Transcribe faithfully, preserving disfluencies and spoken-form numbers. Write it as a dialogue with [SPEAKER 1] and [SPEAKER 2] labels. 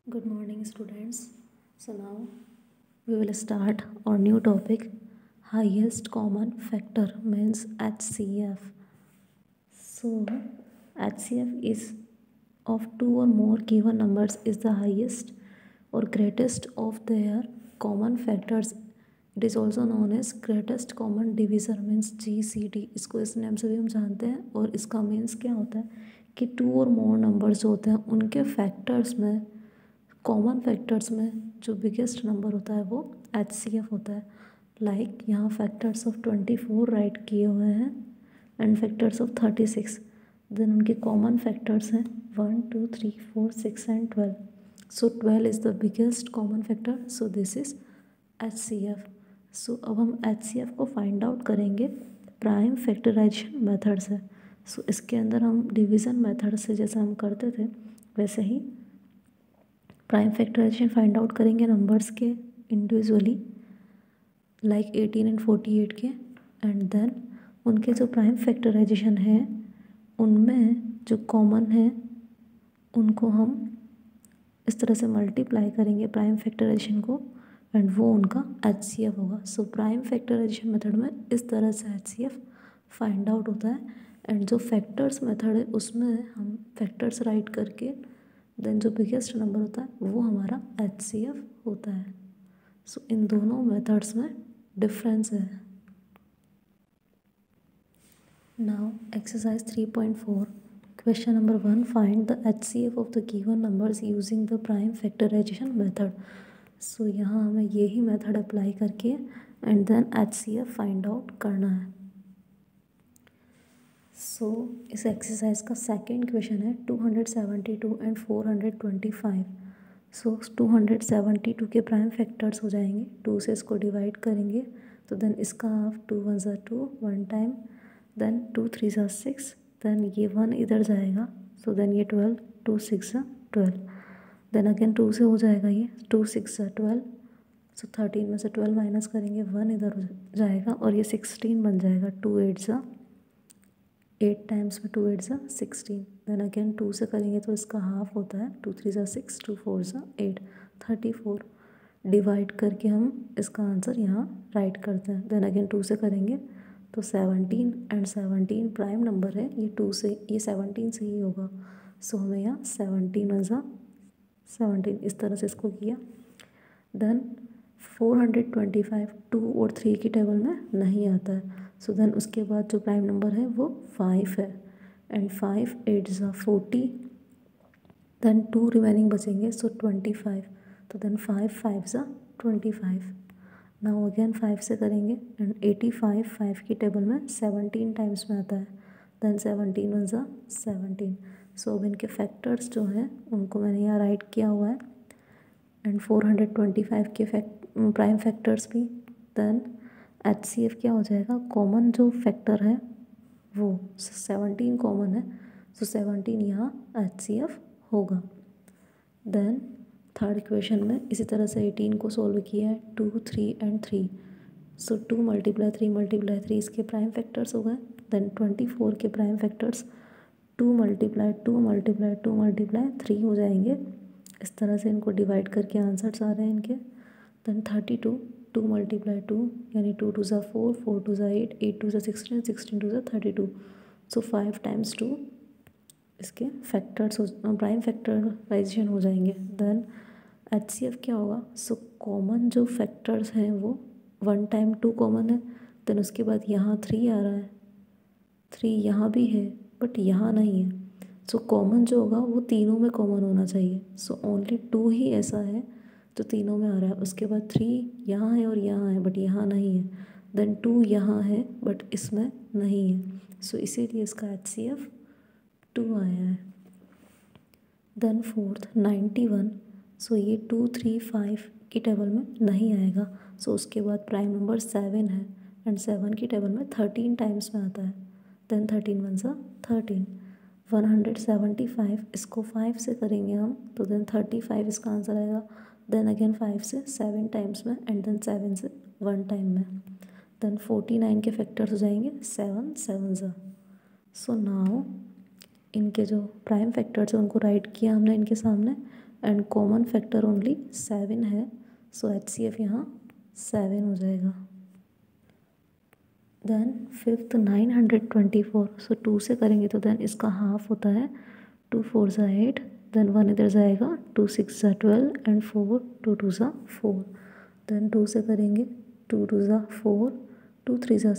[SPEAKER 1] Good morning, students. So now we will start our new topic, highest common factor means H C F. So H C F is of two or more given numbers is the highest or greatest of their common factors. It is also known as greatest common divisor means G C D. इसको इस name से भी हम जानते हैं और इसका means क्या होता है कि टू और मोर नंबर्स जो होते हैं उनके फैक्टर्स में कॉमन फैक्टर्स में जो बिगेस्ट नंबर होता है वो एच सी एफ होता है. लाइक like, यहाँ factors of twenty four right किए हुए हैं and factors of thirty six. Then उनके कॉमन फैक्टर्स हैं one two three four six and twelve. So twelve is the biggest common factor. So this is H C F. So अब हम H C F को find out करेंगे prime factorization method से. So so, इसके अंदर हम division method से जैसा हम करते थे वैसे ही प्राइम फैक्टराइजेशन फाइंड आउट करेंगे नंबर्स के individually like eighteen and forty eight के. एंड देन उनके जो प्राइम फैक्टराइजेशन है उनमें जो कॉमन है उनको हम इस तरह से मल्टीप्लाई करेंगे प्राइम फैक्टराइजेशन को एंड वो उनका एच सी एफ होगा. सो प्राइम फैक्टराइजेशन मेथड में इस तरह से H C F find out होता है. एंड जो फैक्टर्स मेथड है उसमें हम फैक्टर्स राइट करके देन जो बिगेस्ट नंबर होता है वो हमारा एच सी एफ होता है. सो so, इन दोनों मेथड्स में डिफरेंस है. Now exercise three point four question number one, find the H C F of the given numbers using the prime factorization method. So यहाँ हमें यही मेथड अप्लाई करके and then H C F find out करना है. So so, इस exercise का second question है two hundred seventy two and four hundred twenty five. So two hundred seventy two के प्राइम फैक्टर्स हो जाएंगे, टू से इसको डिवाइड करेंगे तो देन इसका हाफ टू वन ज़ा two one time, then two three ज़ा सिक्स, देन ये वन इधर जाएगा सो देन ये ट्वेल्व, टू सिक्स ज़ा ट्वेल्व, देन अगेन टू से हो जाएगा ये टू सिक्स ज़ा ट्वेल्व. सो थर्टीन में से ट्वेल्व माइनस करेंगे वन इधर हो जाएगा और ये सिक्सटीन बन जाएगा. टू एट ज़ा एट टाइम्स में टू एट ज़ा सिक्सटीन, देन अगेन टू से करेंगे तो इसका हाफ होता है टू थ्री ज़ा सिक्स, टू फोर ज़ा एट, थर्टी फोर. डिवाइड करके हम इसका आंसर यहाँ राइट करते हैं. देन अगेन टू से करेंगे तो seventeen and seventeen prime number है, ये टू से ये सेवनटीन से ही होगा. सो हमें यहाँ सेवनटीन वन ज़ा सेवनटीन इस तरह से इसको किया. Then four hundred twenty five two और थ्री की टेबल में नहीं आता है. सो so देन उसके बाद जो प्राइम नंबर है वो फाइव है एंड फाइव एट ज़ा फोर्टी, देन टू रिमेनिंग बचेंगे सो ट्वेंटी फाइव. तो देन फाइव फाइव ज़ा twenty five. Now again five से करेंगे एंड एटी फाइव फाइव की टेबल में सेवनटीन टाइम्स में आता है. देन सेवनटीन वन ज़ा सेवनटीन. सो अब इनके फैक्टर्स जो हैं उनको मैंने यहाँ राइट किया हुआ है and four hundred twenty five के फैक्ट प्राइम फैक्टर्स भी. देन एच सी एफ क्या हो जाएगा, कॉमन जो फैक्टर है वो सेवनटीन कॉमन है सो सेवनटीन यहाँ एच सी एफ होगा. देन थर्ड इक्वेशन में इसी तरह से एटीन को सोल्व किया है two three and three. So two multiply three multiply three इसके प्राइम फैक्टर्स हो गए. देन ट्वेंटी फोर के prime factors two multiply two multiply two multiply three हो जाएंगे. इस तरह से इनको डिवाइड करके आंसर्स आ रहे हैं इनके. Then thirty two two multiply two यानी टू टू ज़ा फोर, फोर टू ज़ा एट, एट टू ज़ा सिक्सटीन, सिक्सटीन टू ज़ा thirty two. So five times two इसके फैक्टर्स हो प्राइम फैक्टराइजेशन हो जाएंगे. देन एच सी एफ क्या होगा, सो कॉमन जो फैक्टर्स हैं वो वन टाइम टू कॉमन है. देन उसके बाद यहाँ थ्री आ रहा है, थ्री यहाँ भी है बट यहाँ नहीं है. सो so, कॉमन जो होगा वो तीनों में कॉमन होना चाहिए. सो ओनली टू ही ऐसा है जो तीनों में आ रहा है. उसके बाद थ्री यहाँ है और यहाँ है बट यहाँ नहीं है. देन टू यहाँ है बट इसमें नहीं है. सो so, इसीलिए इसका एच सी एफ टू आया है. Then fourth ninety one. So ये टू थ्री फाइव की टेबल में नहीं आएगा. सो so, उसके बाद प्राइम नंबर सेवन है एंड सेवन की टेबल में थर्टीन टाइम्स में आता है. देन थर्टीन वन सा thirteen. One hundred seventy five इसको फाइव से करेंगे हम तो देन थर्टी फाइव इसका आंसर आएगा. देन अगेन फाइव से सेवन टाइम्स में एंड देन सेवन से वन टाइम में. देन फोर्टी नाइन के फैक्टर्स हो जाएंगे सेवन सेवन ज़ा. सो नाउ इनके जो प्राइम फैक्टर्स हैं उनको राइट किया हमने इनके सामने and common factor only seven है, सो एच सी एफ यहाँ सेवन हो जाएगा। Then fifth nine hundred twenty four, so two से करेंगे तो देन इसका हाफ होता है, टू फोर ज़ा एट, देन वन इधर जाएगा, टू सिक्स ज़ा twelve and four, two two ज़ा फोर, देन टू से करेंगे, टू टू ज़ा फोर, टू थ्री ज़ा